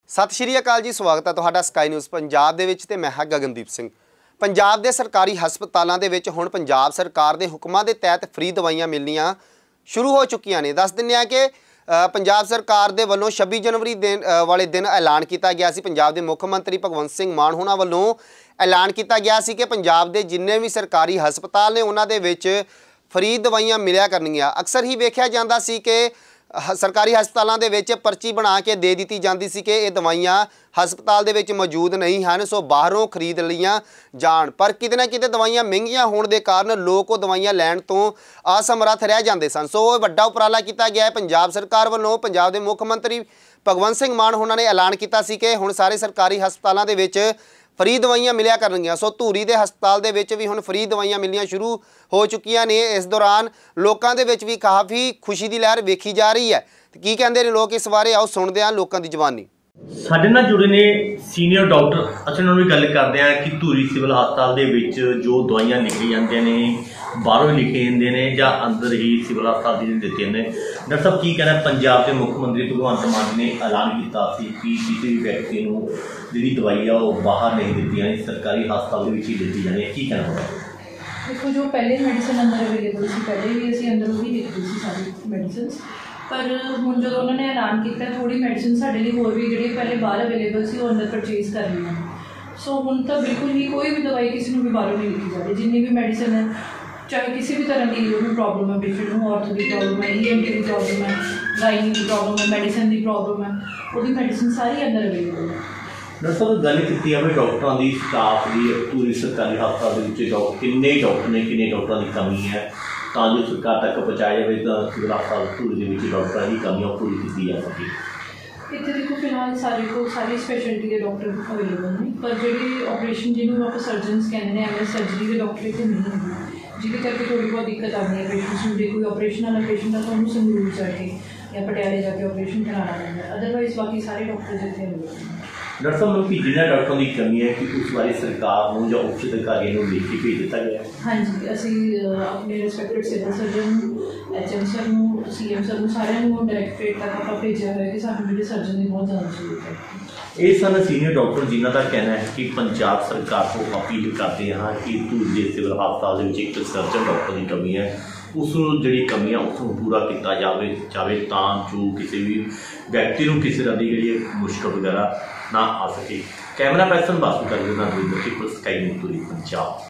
सत श्री अकाल जी, स्वागत है तुहाडा स्काई न्यूज़ पंजाब दे विच ते मैं हां गगनदीप सिंह। पंजाब दे सरकारी हस्पतालों दे विच हुण पंजाब सरकार दे हुक्मां दे तहत फ्री दवाइयां मिलनियां शुरू हो चुकियां ने। दस दिंदे कि पंजाब सरकार दे वल्लों 26 जनवरी वाले दिन ऐलान किया गया सी। पंजाब दे मुख मंत्री भगवंत सिंह मान होना वल्लों ऐलान किया गया सी कि पंजाब दे जिन्ने भी सरकारी हस्पताल ने उन्हां दे विच फ्री दवाइयां मिलिया करनगियां। अक्सर ही वेख्या जांदा सी कि सरकारी हस्पतालों के विच पर्ची बना के दे दी जाती सी कि ये दवाइयां हस्पताल दे विच मौजूद नहीं हैं, सो बाहरों खरीद लिया जान। पर किते ना किते दवाइयां महंगियां होने के कारण लोग वो दवाइयां लैण तो असमर्थ रह जाते सन। सो वड्डा उपराला किया गया है पंजाब सरकार वालों। पंजाब के मुख मंत्री भगवंत सिंह मान उन्होंने ऐलान किया सी कि हुण सारे सरकारी हस्पतालों के विच फ्री दवाइयां मिलिया करनगियां। सो धूरी के हस्पताल के विच भी हुण फ्री दवाइयां मिलनियां शुरू हो चुकियां ने। इस दौरान लोगों के विच भी काफ़ी खुशी की लहर वेखी जा रही है। की कहते हैं लोग इस बारे, आओ सुनते हैं लोगों की जबानी। साडे नाल जुड़े ने सीनियर डॉक्टर। अच्छा, उन्होंने भी गल करते हैं कि धूरी सिविल हस्पताल दे विच जो दवाइयां लिखी जांदियां ने बाहरों लिखे जाते हैं या अंदर ही सिविल हस्पताल दी दित्तियां ने। डॉक्टर साहब की कहना, पंजाब के मुख्यमंत्री भगवंत मान ने ऐलान किया कि किसी भी व्यक्ति को जी दवाई है वो बाहर नहीं दी, सरकारी हस्पताल के ही दी जानी है। की कहना होगा? देखो, जो पहले मेडिसिन अंदर अवेलेबल सी, पहले भी असीं अंदरों ही लिखते सी सारी मेडिसिन, पर हुण जो उन्होंने ऐलान किया थोड़ी मेडिसिन साडे लई होर भी जिहड़ी पहले बाहर अवेलेबल सी वो अंदर परचेज कर ली। सो हुण तो बिल्कुल ही कोई भी दवाई किसी को भी बाहरों नहीं लिखी जा रही। जिन्नी भी मेडिसिन है, चाहे किसी भी तरह की भी प्रॉब्लम है, पेशेंट को ऑर्थो की प्रॉब्लम है, ENT की प्रॉब्लम है, गाइनी की प्रॉब्लम है, मेडिसिन की प्रॉब्लम है, वो मेडिसिन सारी अंदर अवेलेबल है। डॉक्टर साहब गल की है डॉक्टरों की स्टाफ की पूरी सरकारी हस्पताल किन्ने डॉक्टर ने, किन्ने डॉक्टरों की कमी है, तो जो सरकार तक पहुँचाया जाए तो सिविल हस्पताल धूरी के डॉक्टरों की कमियां पूरी की जा सके। इतने देखो फिलहाल सारी स्पैशलिटी के डॉक्टर अवेलेबल नहीं, पर जो ऑपरेशन जिन्होंने आप सर्जनस कहते हैं, MS सर्जरी के डॉक्टर इतने नहीं है, जिसके करके थोड़ी बहुत दिक्कत आती है पेशेंट्स में। जो कोई ऑपरेशन वाला पेशेंट है तो उन्होंने संगरूर जाके या पटियाले जाके ऑपरेशन कराना पैंदा है, अदरवाइज बाकी सारे डॉक्टर इतने अवेलेबल हैं। डॉक्टर साहब मतलब कि जिन्हें डॉक्टरों की कमी है कि उस बारे सरकार को या उच्च अधिकारियों को लिख के भेज दिता गया? हाँ जी, असी अपने respected civil surgeon HM sir को, CM सर को, सारे डायरैक्टरेट तक आप भेजा है कि सानू जिहड़े सर्जन की बहुत ज़्यादा जरूरत है। ये सन सीनियर डॉक्टर जिन्हों का कहना है कि पंजाब सरकार को अपील करते हैं कि धूरी के सिविल हस्पताल एक सर्जन डॉक्टर की कमी है, उस जी कमी है उसको पूरा किया जाए जो किसी भी व्यक्ति को किसी तरह की जी मुश्किल वगैरह ना आ सके। कैमरा पर्सन बासु कर स्काई न्यूज़ पंजाब।